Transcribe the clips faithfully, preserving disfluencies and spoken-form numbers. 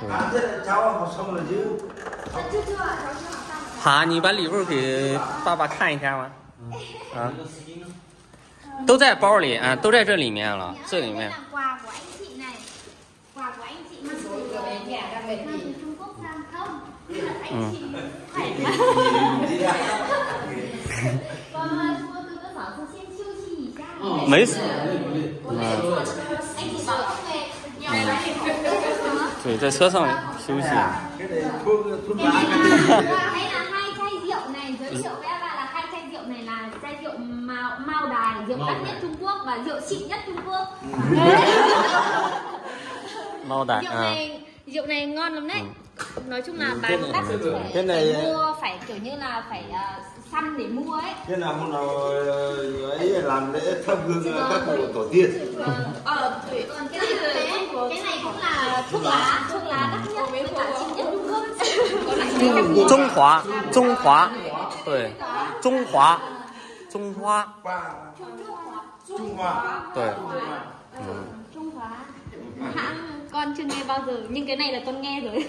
À, thế là cháu học xong rồi chứ? Chưa chưa, cháu chưa học xong. 好，你把礼物给爸爸看一下吗？啊，都在包里啊，都在这里面了，这里面。 Quà của anh chị này, quà của anh chị mang từ mang từ Trung Quốc sang không? Anh chị khỏe quá. Con mua từ cơ sở thường xuyên siêu thị一下。 没事。 嗯。anh chị bảo không về, nhiều lắm. 对，在车上休息。 Cái này thuốc thuốc lá. Hay là hai chai rượu này, giới thiệu với các bạn là hai chai rượu này là chai rượu Mao Mao Đài, rượu đắt nhất Trung Quốc và rượu xịn nhất Trung Quốc. Mao Đài. Rượu này rượu này ngon lắm đấy. Nói chung là Cái bán này- đắt phải, cái này- phải mua, phải kiểu như là phải uh, săn để mua ấy. Thế nào hôm nào ấy làm lễ thắp hương các cụ tổ tiên. Ờ, còn cái này cái, cái này cũng là thuốc lá, thuốc lá đắt nhất với cả xịn nhất Trung Quốc. 中华，中华，对，中华，中华， Trung Hoa. 对， Trung Hóa. Hãng con chưa nghe bao giờ nhưng cái này là con nghe rồi.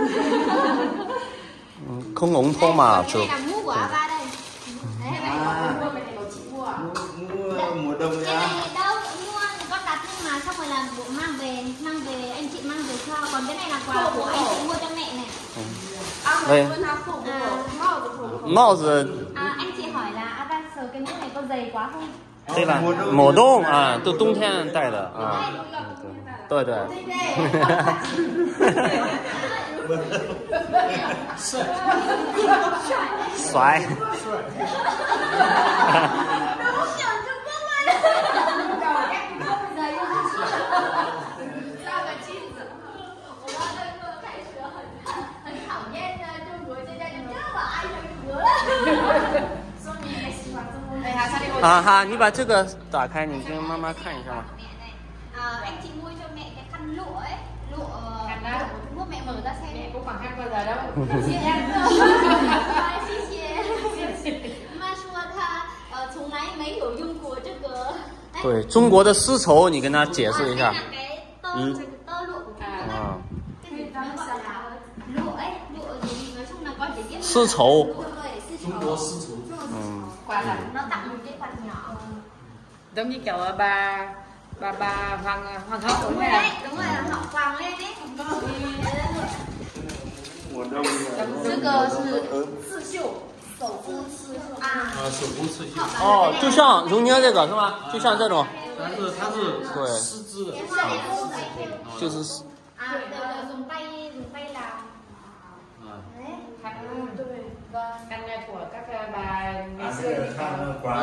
空龙托马 Cái 就 này là mũ của a ba đây. Đấy, À. mua cái này của chị mua à? Mua mùa đông Cái nha. này đâu mua con đặt nhưng mà xong rồi là bộ mang về mang về anh chị mang về cho, còn cái này là quà của anh chị mua cho mẹ này. 对， À, 帽子 à, anh chị hỏi là a ba sờ cái mũ này có dày quá không? 对吧？抹冻啊，都冬天戴的啊，对对。帅。 啊哈，你把这个打开，你跟妈妈看一下嘛。 À, anh chị mua cho mẹ cái khăn lụa ấy, lụa lụa của Trung Quốc, mẹ mở ra xem. Mẹ cũng khoảng khăn bao giờ đâu. Chị em. Mà说他呃从来没有用过这个。 对，中国的丝绸，你跟他解释一下。 嗯。tơ lụa của Trung Quốc. 啊。 Nó gọi là lụa ấy, lụa gì nói chung là con chỉ biết. 丝绸。 Trung Quốc丝绸. Ừ. Quà là nó tặng một cái quạt nhỏ. Giống như kiểu bà bà bà hoàng hoàng hậu Đúng rồi đấy, đúng rồi, họ quàng lên đấy. Mùa đông. 这个是刺绣，手工刺绣啊。 啊，手工刺绣. 哦，就像荣妮这个是吗？就像这种。 但是它是对， 丝织的. 就是。 À, đều dùng tay dùng tay làm. Đấy. khăn khăn của các bà ngày xưa thì Khăn quàng.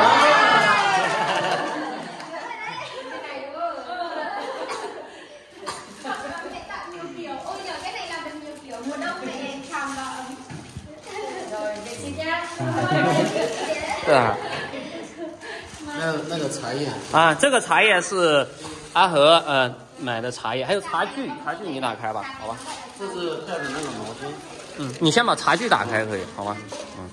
Ôi giờ cái này làm được nhiều kiểu, mùa đông này tròn vào ấm. rồi vệ sinh nhá. 对啊。 那那个茶叶。 啊，这个茶叶是阿和呃买的茶叶，还有茶具，茶具你打开吧，好吧？ 这是带着那个毛巾. 嗯，你先把茶具打开可以，好吗？嗯。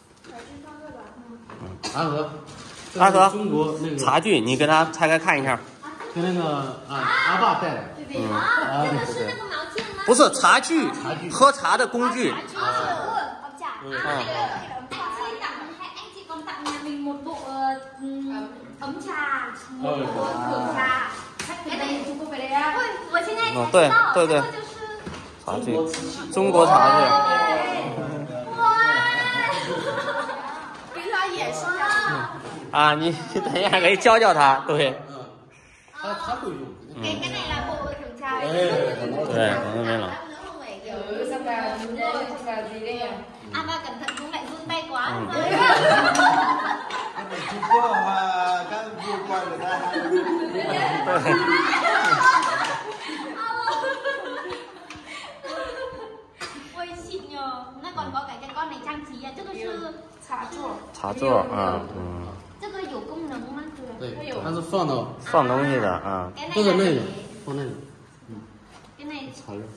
阿和， 阿和， 中国那个茶具你给他拆开看一下。 跟那个啊阿爸带的. 嗯。 啊，这个是那个毛巾吗？ 不是茶具，喝茶的工具。 À, ấm trà. À, này là anh chị tặng anh chị còn tặng nhà mình một bộ ấm trà, một bộ thưởng trà. Cái này Trung Quốc về đây á. Ôi,我现在才知道， 对对对，茶具，中国茶具。 哇，给他演示啊。 啊，你等一下可以教教他，对。 他他会用. Cái cái này là bộ thưởng trà. Đấy, nó mới là. Kiểu sắp vào sắp vào gì đây à? À ba cẩn thận cũng lại run tay quá. Cái này Trung Quốc và các vua quan người ta. Ôi xịn nhờ. Nó còn có cái cái con này trang trí à, tức là sư trà座. 茶座啊，嗯。 这个有功能吗？ 对，它是放到放东西的啊。 放在那里，放那里. Cái này 茶叶.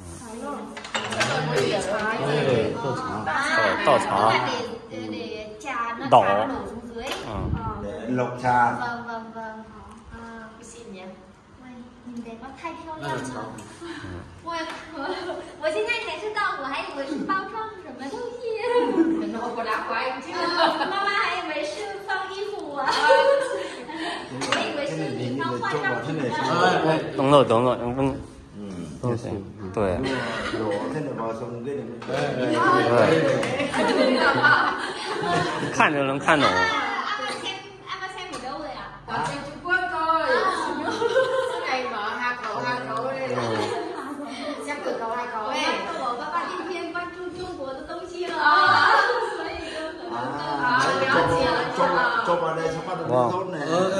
Đấy, 倒茶. À,倒茶. Để, để, để trà nó Đổ. trà đổ xuống dưới. Ừ. Để lọc trà. Vâng vâng vâng. À, Xịn nhỉ? nhìn đẹp quá,太漂亮了。我我现在才知道，我还以为是包装什么东西。 然后我拿过来， 妈妈还以为是放衣服啊。我以为是你放化妆品啊。 懂了懂了，嗯嗯， 嗯，对。 裸这里把送给你们。 对。看就能看懂。 ở trên Trung Quốc thôi. Cái này mở hai khẩu hai khẩu đây là xem cửa khẩu hai khẩu ấy. 我爸爸今天关注中国的东西了，所以就很啊，了解了，中中国的什么都懂呢。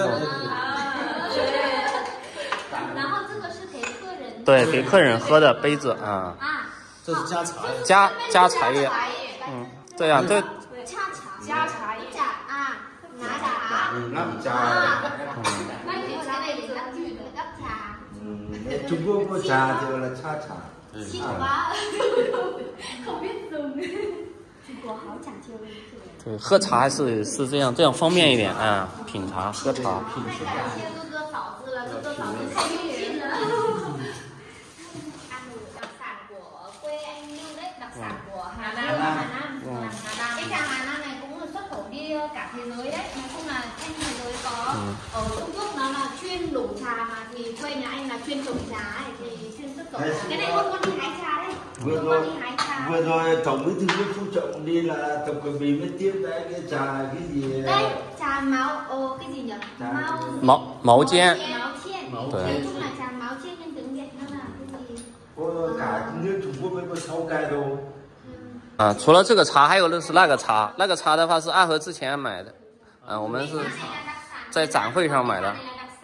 然后这个是给客人， 对，给客人喝的杯子啊。 啊， 这是加茶叶。 加加茶叶。嗯，对呀，对。 加茶， 加茶叶。 茶啊，拿茶。 拿茶。 那你这里是拿绿的拿茶。 嗯，中国不茶就是茶茶。 新华，không biết dùng。中国好讲究。 对，喝茶是是这样，这样方便一点啊，品茶喝茶。 太感谢哥哥嫂子了，哥哥嫂子太用心了。ăn đặc sản của quê anh Lưu đấy, đặc sản của Hà Nam. Hà Nam. Cái trà Hà Nam này cũng xuất khẩu đi cả thế giới đấy. Nói chung là trên thế giới có ở Trung Quốc nó là chuyên đổ trà mà thì quê nhà anh là chuyên trồng trà ấy, thì chuyên xuất khẩu. Cái này hôm con đi hái trà đấy. Vừa rồi, vừa rồi tổng bí thư Nguyễn Phú Trọng đi là tổng cử bí mới tiếp đấy cái trà cái gì đây trà máu ờ, cái gì nhỉ máu máu máu chiên máu chiên nói chung là trà máu chiên nhưng tiếng Việt nó là cái gì có cả nước Trung Quốc mới có sáu cái đâu 啊，除了这个茶，还有的是那个茶，那个茶的话是阿和之前买的，啊，我们是在展会上买的。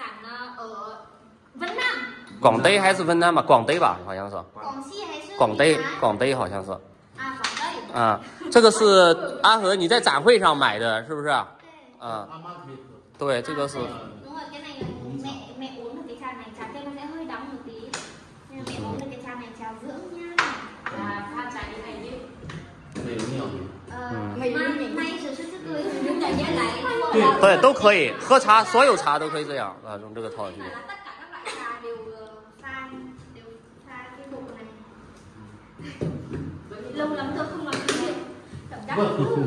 广东还是云南吧？广东吧，好像是。 广西还是？ 广东，广东好像是。 啊，广东。 啊，这个是阿和你在展会上买的，是不是？啊。 阿妈可以喝。 对，这个是。 đúng rồi, cái này mẹ mẹ uống được cái trà này, trà kia nó sẽ hơi đắng một tí. Nên mẹ uống được cái trà này trà dưỡng nha. À, pha trà như này đi. 没有尿。 呃，那那意思是这个有点烟来。 对，都可以喝茶，所有茶都可以这样啊，用这个套进去。 lâu lắm rồi không làm việc cảm giác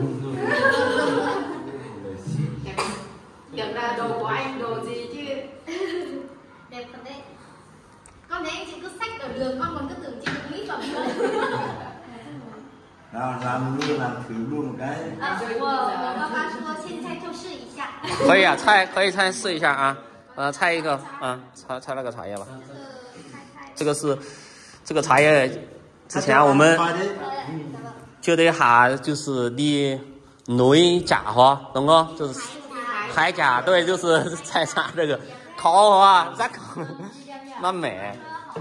Tưởng là đồ của anh đồ gì chứ. đẹp thật đấy. Con thấy anh chị cứ xách ở đường con còn cứ tưởng chị được mỹ phẩm nữa. nào làm luôn làm thử luôn một cái. 我我爸爸说现在就试一下。 可以啊，拆可以拆试一下啊，呃，拆一个啊，拆拆那个茶叶吧。这个是这个茶叶。之前我们就得下就是你内架哈，懂不？就是海架，对，就是采茶这个烤啊，咋烤？蛮美。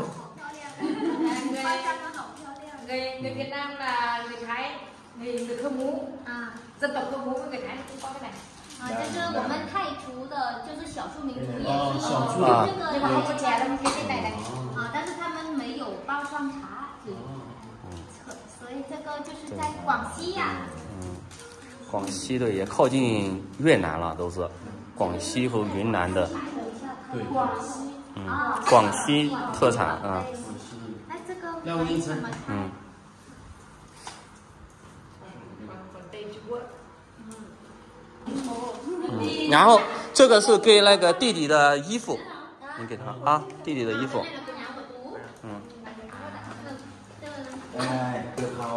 Người người Việt Nam là người Thái, người người Khơ Mú, à, dân tộc Khơ Mú với người Thái cũng có cái này. 啊，这是我们泰族的，就是少数民族也是少数这个， nhưng mà không có chè đâu, cái cái này này. 啊，但是他们没有包装茶，所以这个就是在广西呀。 嗯，广西的也靠近越南了，都是广西和云南的。 对。 广西。 嗯，广西特产啊。 那这个要不一餐。 嗯。嗯，然后这个是给那个弟弟的衣服，你给他啊，弟弟的衣服。嗯。 哎，这好，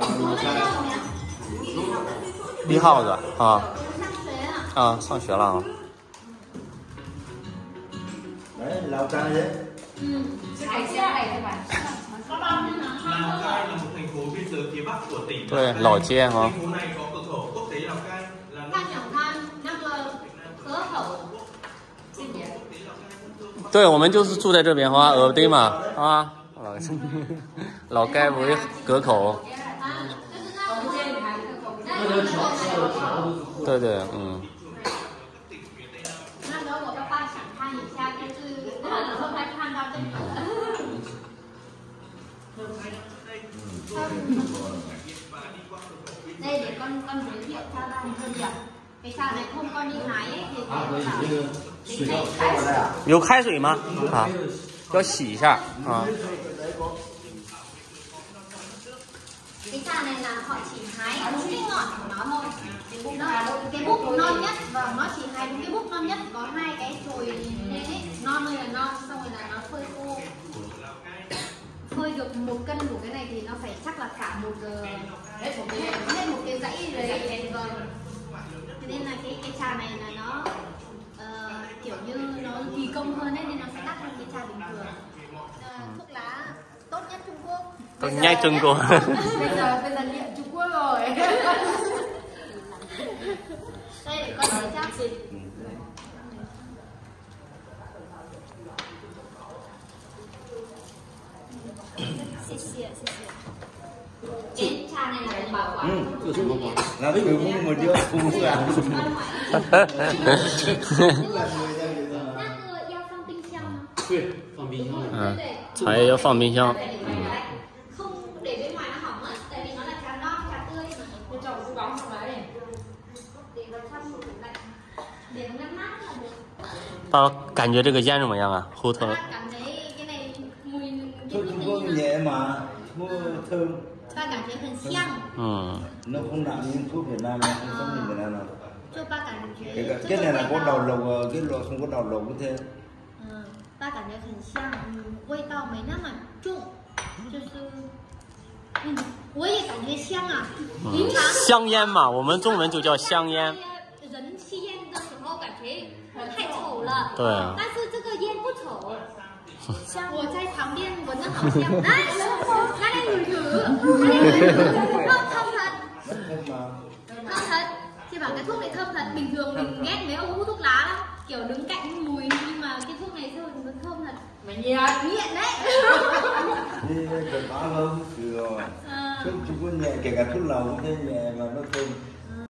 李浩子啊。啊，上学了啊。 哎，老张人。 嗯，海鲜来的吧？ Lào Cai là một thành phố biên giới phía bắc của tỉnh. 对，老街哈。 thành phố này có cửa khẩu quốc tế Lào Cai là 他想看那个河口。 对，我们就是住在这边哈，耳堆嘛，啊，老街为河口。对对，嗯。 那时候我爸爸想看一下，就是那时候才看到这个。 đây để con con giới thiệu cho ba hơn nhỉ. Cái trà này hôm con đi hái ấy thì 有开水吗？啊。 要洗一下啊。 Cái trà này là họ chỉ hái đúng cái ngọn của nó thôi. Nó, cái búp non nhất và nó chỉ hái đúng cái búp non nhất, có hai cái chồi lên ấy, non ơi là non, xong rồi là nó phơi khô. Phơi được một cân của cái này thì nó phải chắc là cả một hết một cái hết một cái dãy đấy. Vâng. Thế nên là cái cái trà này là nó uh, kiểu như nó kỳ công hơn ấy, nên nó sẽ đắt hơn cái trà bình thường. Uh, thuốc lá tốt nhất Trung Quốc. Tốt nhất Trung Quốc. Bây giờ bây giờ nghiện Trung Quốc rồi. Đây con thấy chắc gì? Xì xì xì xì. Cái trà này là để bảo quản. Là cái người cũng một đứa cùng làm. 对，放冰箱。 嗯，茶叶要放冰箱。 để bên ngoài nó hỏng á, tại vì nó là trà non, trà tươi mà. Tôi trồng cái bóng trong đấy này. Để vào trong tủ lạnh, để nó ngăn mát là được. 爸，感觉这个烟怎么样啊？胡头。 Cảm thấy cái này mùi Thôi Trung Quốc nhẹ mà, mua thơm. ba cảm thấy很香. Ừ. Nó không nặng như thuốc Việt Nam, nó không giống như Việt Nam đâu. Cho ba cảm thấy. Cái, cái này là có đầu lộc, cái loại không có đầu lộc như thế. Ừ, ba cảm thấy 很香，味道没那么重，就是。 嗯，我也感觉香啊。平常香烟嘛，我们中文就叫香烟。 人吸烟的时候感觉太丑了。 对。 但是这个烟不丑。香，我在旁边闻着好香。哎，他在ngửi thử，他在ngửi thử，thơm thơm thật. Thơm thật. Chị bảo cái thuốc này thơm thật. Bình thường mình ghét mấy ông hút thuốc lá lắm, kiểu đứng cạnh mùi, nhưng mà cái thuốc này thôi nó thơm thật. Mày nghiện nghiện đấy. Đi cần bá hơn, từ rồi. Thuốc Trung Quốc nhẹ, kể cả thuốc lầu cũng thế nhẹ mà nó thơm.